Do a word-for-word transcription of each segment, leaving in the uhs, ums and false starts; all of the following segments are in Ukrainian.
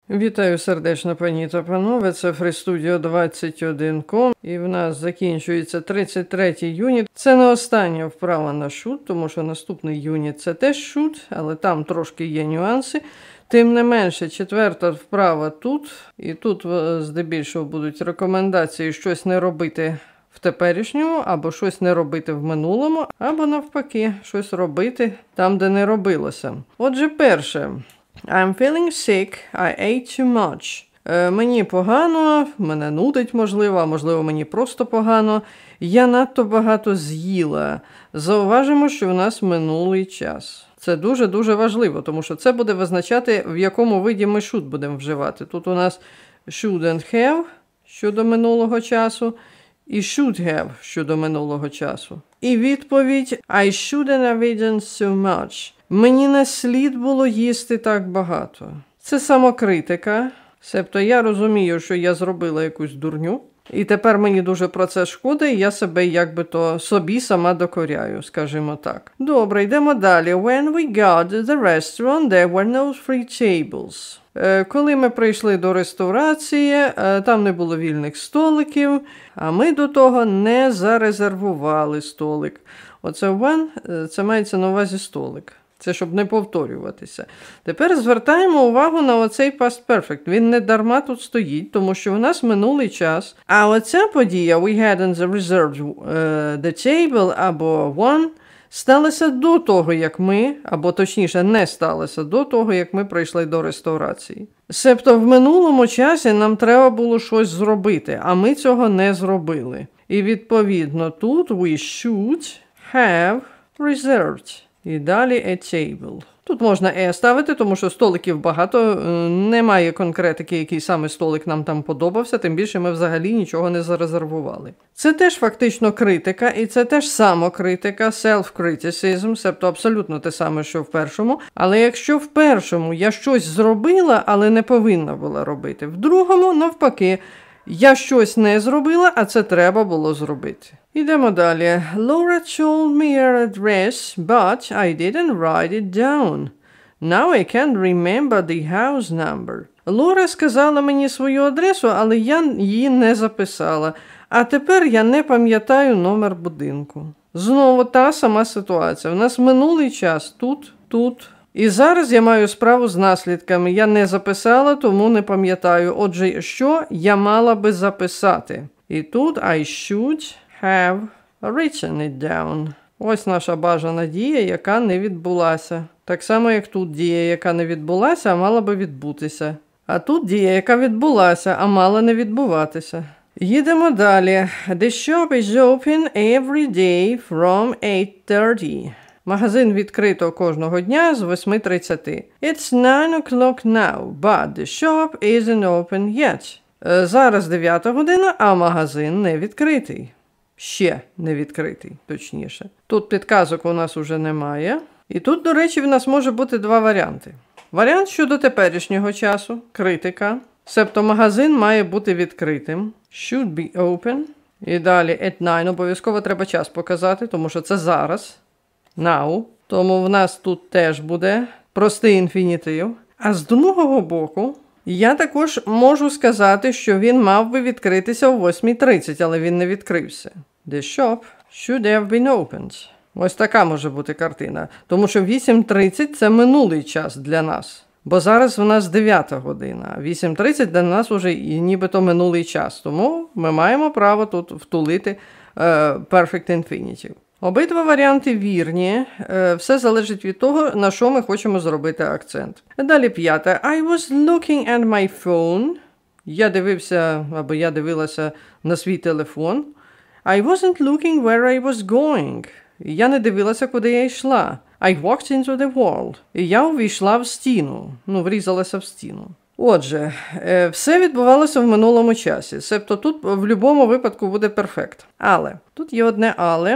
Вітаю сердечно, пані та панове, це фрі-студіо двадцять один крапка ком і в нас закінчується тридцять третій юніт. Це не остання вправа на шут, тому що наступний юніт це теж шут, але там трошки є нюанси. Тим не менше, четверта вправа тут, і тут здебільшого будуть рекомендації щось не робити в теперішньому, або щось не робити в минулому, або навпаки, щось робити там, де не робилося. Отже, перше. I'm feeling sick, I ate too much. Е, мені погано, мене нудить, можливо, а можливо мені просто погано. Я надто багато з'їла. Зауважимо, що в нас минулий час. Це дуже-дуже важливо, тому що це буде визначати, в якому виді ми should будемо вживати. Тут у нас shouldn't have щодо минулого часу і should have щодо минулого часу. І відповідь I shouldn't have eaten so much. Мені не слід було їсти так багато. Це самокритика. Себто я розумію, що я зробила якусь дурню. І тепер мені дуже про це шкода, і я себе якби то собі сама докоряю, скажімо так. Добре, йдемо далі. When we got to the restaurant, there were no free tables. Е, коли ми прийшли до ресторації, е, там не було вільних столиків, а ми до того не зарезервували столик. Оце when, е, це мається на увазі столик. Це щоб не повторюватися. Тепер звертаємо увагу на оцей past perfect. Він не дарма тут стоїть, тому що у нас минулий час. А оця подія we had in the reserved uh, the table або one сталася до того, як ми, або точніше не сталося до того, як ми прийшли до реставрації. Себто в минулому часі нам треба було щось зробити, а ми цього не зробили. І відповідно тут we should have reserved. І далі a table. Тут можна e ставити, тому що столиків багато, немає конкретики, який саме столик нам там подобався, тим більше ми взагалі нічого не зарезервували. Це теж фактично критика, і це теж самокритика, self-criticism, себто абсолютно те саме, що в першому. Але якщо в першому я щось зробила, але не повинна була робити, в другому, навпаки, я щось не зробила, а це треба було зробити. Ідемо далі. Laura told me her address, but I didn't write it down. Now I can't remember the house number. Лора сказала мені свою адресу, але я її не записала. А тепер я не пам'ятаю номер будинку. Знову та сама ситуація. У нас минулий час тут, тут. І зараз я маю справу з наслідками. Я не записала, тому не пам'ятаю. Отже, що я мала би записати? І тут I should have written it down. Ось наша бажана дія, яка не відбулася. Так само, як тут дія, яка не відбулася, а мала би відбутися. А тут дія, яка відбулася, а мала не відбуватися. Їдемо далі. The shop is open every day from eight thirty. Магазин відкрито кожного дня з восьми тридцяти. It's nine o'clock now, but the shop isn't open yet. Зараз дев'ята година, а магазин не відкритий. Ще не відкритий, точніше. Тут підказок у нас уже немає. І тут, до речі, в нас може бути два варіанти. Варіант щодо теперішнього часу, критика. Себто магазин має бути відкритим. Should be open. І далі at nine. Обов'язково треба час показати, тому що це зараз. Now. Тому в нас тут теж буде простий інфінітив. А з другого боку, я також можу сказати, що він мав би відкритися о восьмій тридцять, але він не відкрився. The shop should have been opened. Ось така може бути картина. Тому що вісім тридцять – це минулий час для нас. Бо зараз в нас дев'ята година. вісім тридцять для нас вже і нібито минулий час. Тому ми маємо право тут втулити uh, perfect infinitive. Обидва варіанти вірні. Все залежить від того, на що ми хочемо зробити акцент. Далі п'яте. I was looking at my phone. Я дивився, або я дивилася на свій телефон. I wasn't looking where I was going. Я не дивилася, куди я йшла. I walked into the wall. І я увійшла в стіну. Ну, врізалася в стіну. Отже, все відбувалося в минулому часі. Себто тут в будь-якому випадку буде перфект. Але, тут є одне але.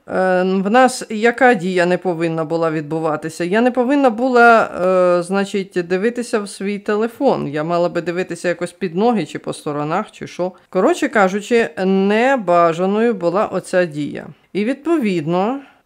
В нас яка дія не повинна була відбуватися? Я не повинна була, е, значить, дивитися в свій телефон. Я мала би дивитися якось під ноги, чи по сторонах, чи що. Коротше кажучи, небажаною була оця дія. І відповідно,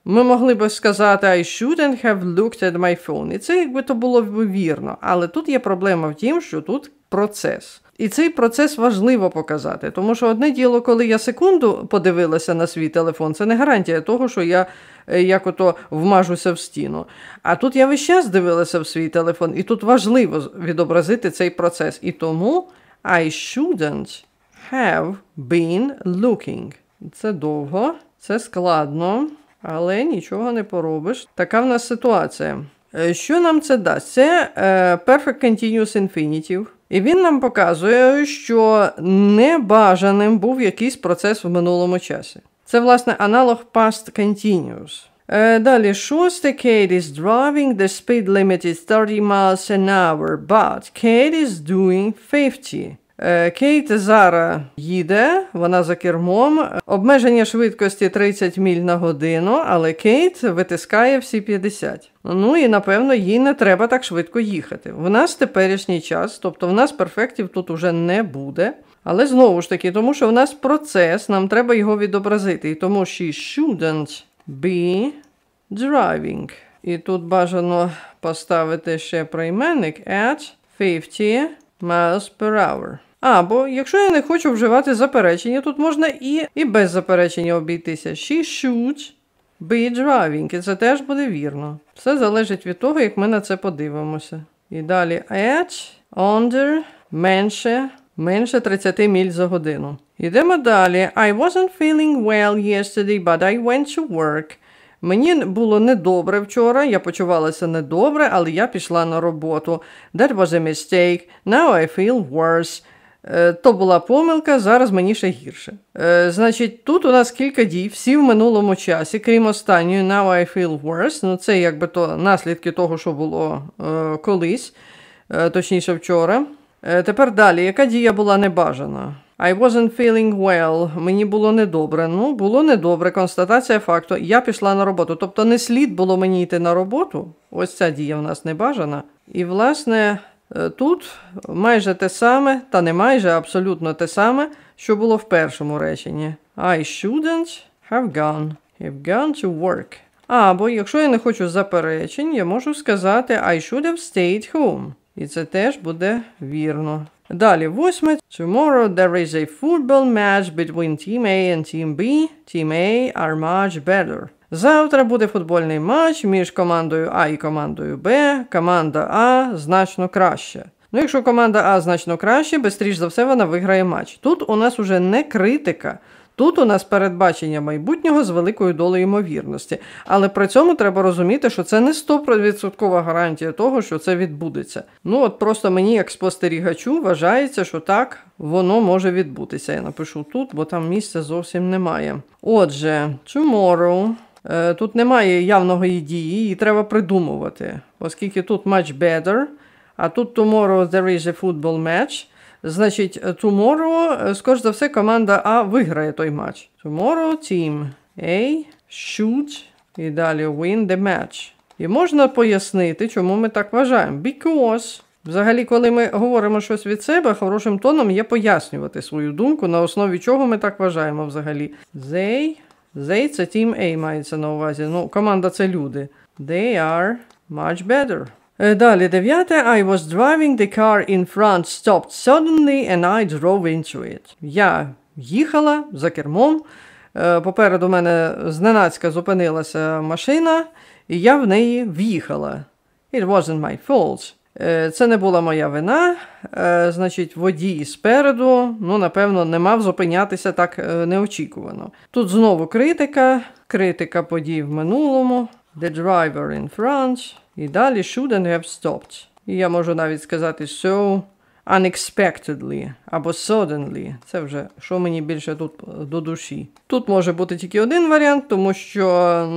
ми могли б сказати I shouldn't have looked at my phone. І це якби то було б вірно. Але тут є проблема в тім, що тут процес. І цей процес важливо показати, тому що одне діло, коли я секунду подивилася на свій телефон, це не гарантія того, що я як ото вмажуся в стіну. А тут я весь час дивилася в свій телефон, і тут важливо відобразити цей процес. І тому I shouldn't have been looking. Це довго, це складно, але нічого не поробиш. Така в нас ситуація. Що нам це дасть? Це uh, Perfect Continuous Infinitive. І він нам показує, що небажаним був якийсь процес в минулому часі. Це, власне, аналог Past Continuous. Е, далі, шосте. Kate is driving. The speed limit is thirty miles an hour, but Kate is doing fifty. Кейт зараз їде, вона за кермом. Обмеження швидкості тридцять миль на годину, але Кейт витискає всі п'ятдесят. Ну і, напевно, їй не треба так швидко їхати. В нас теперішній час, тобто в нас перфектів тут уже не буде. Але знову ж таки, тому що в нас процес, нам треба його відобразити. І тому she shouldn't be driving. І тут бажано поставити ще прийменник at fifty miles per hour. Або, якщо я не хочу вживати заперечення, тут можна і, і без заперечення обійтися. She should be driving. І це теж буде вірно. Все залежить від того, як ми на це подивимося. І далі at, under, менше, менше тридцять миль за годину. Йдемо далі. I wasn't feeling well yesterday, but I went to work. Мені було недобре вчора, я почувалася недобре, але я пішла на роботу. That was a mistake. Now I feel worse. Е, то була помилка, зараз мені ще гірше. Е, значить, тут у нас кілька дій, всі в минулому часі, крім останньої, now I feel worse. Ну, це якби то наслідки того, що було е, колись, е, точніше вчора. Е, тепер далі, яка дія була небажана? I wasn't feeling well. Мені було недобре. Ну, було недобре. Констатація факту. Я пішла на роботу. Тобто не слід було мені йти на роботу. Ось ця дія в нас небажана. І, власне, тут майже те саме, та не майже, абсолютно те саме, що було в першому реченні. I shouldn't have gone. Have gone to work. Або, якщо я не хочу заперечень, я можу сказати I should have stayed home. І це теж буде вірно. Далі, восьме. Tomorrow there is a football match between Team A and Team B. Team A are much better. Завтра буде футбольний матч між командою А і командою Б. Команда А значно краще. Ну, якщо команда А значно краще, бистріш за все вона виграє матч. Тут у нас уже не критика. Тут у нас передбачення майбутнього з великою долею ймовірності. Але при цьому треба розуміти, що це не сто відсотків гарантія того, що це відбудеться. Ну, от просто мені, як спостерігачу, вважається, що так воно може відбутися. Я напишу тут, бо там місця зовсім немає. Отже, tomorrow. Тут немає явної дії, її треба придумувати. Оскільки тут much better, а тут tomorrow there is a football match. Значить, tomorrow, скоріш за все, команда А виграє той матч. Tomorrow team A should і далі win the match. І можна пояснити, чому ми так вважаємо. Because, взагалі, коли ми говоримо щось від себе, хорошим тоном є пояснювати свою думку, на основі чого ми так вважаємо взагалі. They, they це team A мається на увазі. Ну, команда це люди. They are much better. Далі, дев'яте. I was driving the car in front, stopped suddenly and I drove into it. Я їхала за кермом. Попереду мене зненацька зупинилася машина, і я в неї в'їхала. It wasn't my fault. Це не була моя вина. Значить, водій спереду, ну, напевно, не мав зупинятися так неочікувано. Тут знову критика. Критика подій в минулому. The driver in front. І далі shouldn't have stopped. І я можу навіть сказати so unexpectedly або suddenly. Це вже, що мені більше тут до душі. Тут може бути тільки один варіант, тому що,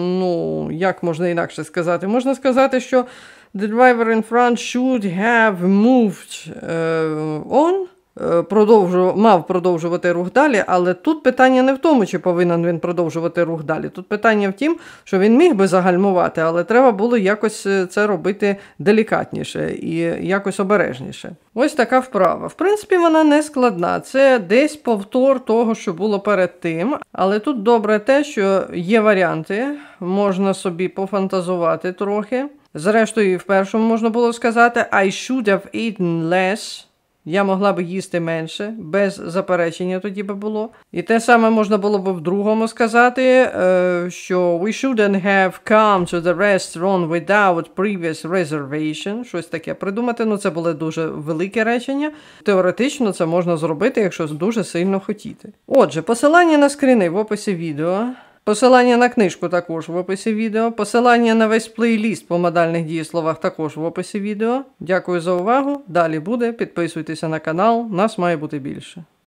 ну, як можна інакше сказати? Можна сказати, що the driver in front should have moved uh, on продовжу, мав продовжувати рух далі, але тут питання не в тому, чи повинен він продовжувати рух далі. Тут питання в тім, що він міг би загальмувати, але треба було якось це робити делікатніше і якось обережніше. Ось така вправа. В принципі, вона не складна. Це десь повтор того, що було перед тим. Але тут добре те, що є варіанти, можна собі пофантазувати трохи. Зрештою, в першому можна було сказати I should have eaten less. Я могла б їсти менше, без заперечення тоді би було. І те саме можна було б в другому сказати, що we shouldn't have come to the restaurant without previous reservation. Щось таке придумати, ну це було дуже велике речення. Теоретично це можна зробити, якщо дуже сильно хотіти. Отже, посилання на скріни в описі відео. Посилання на книжку також в описі відео. Посилання на весь плейліст по модальних дієсловах також в описі відео. Дякую за увагу. Далі буде. Підписуйтеся на канал. Нас має бути більше.